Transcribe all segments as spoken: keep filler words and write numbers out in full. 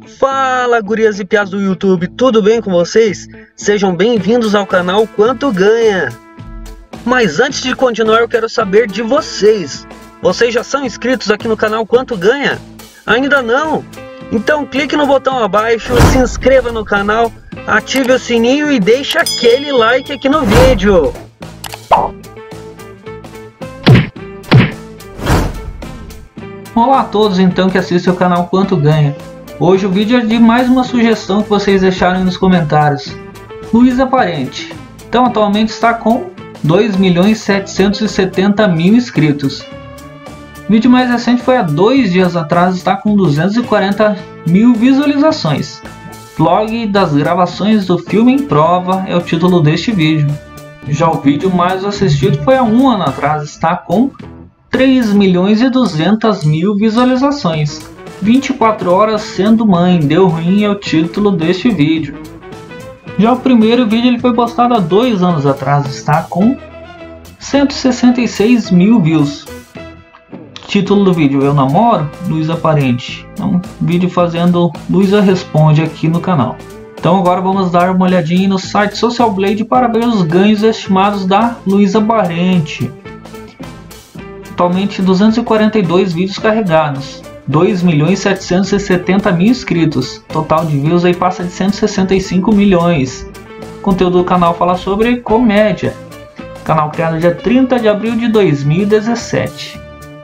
Fala, gurias e piás do YouTube, tudo bem com vocês? Sejam bem-vindos ao canal Quanto Ganha. Mas antes de continuar, eu quero saber de vocês. Vocês já são inscritos aqui no canal Quanto Ganha? Ainda não? Então clique no botão abaixo, se inscreva no canal, ative o sininho e deixe aquele like aqui no vídeo. Olá a todos então que assistem o canal Quanto Ganha. Hoje o vídeo é de mais uma sugestão que vocês deixaram nos comentários. Luísa Parente. Então atualmente está com dois milhões setecentos e setenta mil inscritos. O vídeo mais recente foi há dois dias atrás, está com duzentos e quarenta mil visualizações. Vlog das gravações do filme em prova é o título deste vídeo. Já o vídeo mais assistido foi há um ano atrás, está com três milhões e duzentas mil visualizações. vinte e quatro horas sendo mãe, deu ruim é o título deste vídeo. Já o primeiro vídeo ele foi postado há dois anos atrás, está com cento e sessenta e seis mil views. Título do vídeo: Eu namoro? Luísa Parente. É um vídeo fazendo Luísa Responde aqui no canal. Então agora vamos dar uma olhadinha no site Social Blade para ver os ganhos estimados da Luísa Parente. Atualmente duzentos e quarenta e dois vídeos carregados, dois milhões setecentos e setenta mil inscritos, total de views aí passa de cento e sessenta e cinco milhões. O conteúdo do canal fala sobre comédia. Canal criado dia trinta de abril de dois mil e dezessete.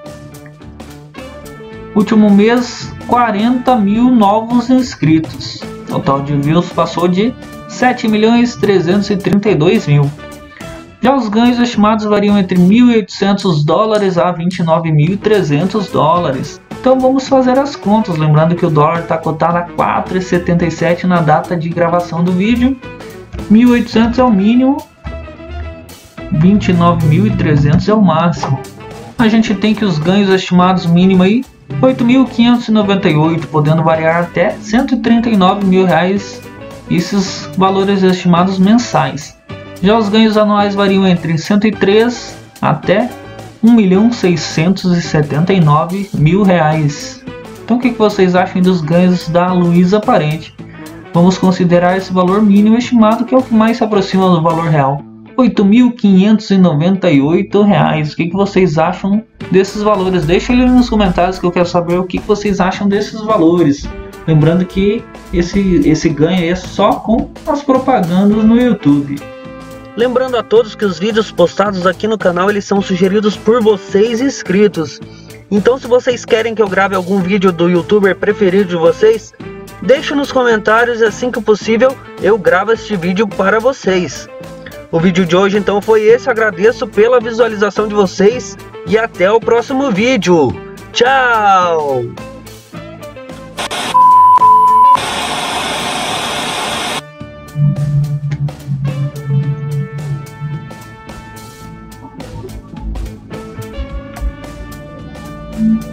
Último mês, quarenta mil novos inscritos. Total de views passou de sete milhões trezentos e trinta e dois mil. Já os ganhos estimados variam entre mil e oitocentos dólares a vinte e nove mil e trezentos dólares. Então vamos fazer as contas, lembrando que o dólar está cotado a quatro reais e setenta e sete centavos na data de gravação do vídeo. mil e oitocentos é o mínimo, vinte e nove mil e trezentos é o máximo. A gente tem que os ganhos estimados mínimo aí oito mil quinhentos e noventa e oito, podendo variar até cento e trinta e nove mil reais, esses valores estimados mensais. Já os ganhos anuais variam entre cento e três até um milhão seiscentos e setenta e nove mil reais. Então o que vocês acham dos ganhos da Luísa Parente? Vamos considerar esse valor mínimo estimado, que é o que mais se aproxima do valor real, oito mil quinhentos e noventa e oito reais. O que vocês acham desses valores? Deixa ele nos comentários que eu quero saber o que vocês acham desses valores. Lembrando que esse, esse ganho é só com as propagandas no YouTube. Lembrando a todos que os vídeos postados aqui no canal eles são sugeridos por vocês inscritos. Então se vocês querem que eu grave algum vídeo do youtuber preferido de vocês, deixe nos comentários e assim que possível eu gravo este vídeo para vocês. O vídeo de hoje então foi esse, agradeço pela visualização de vocês e até o próximo vídeo. Tchau! Mm-hmm.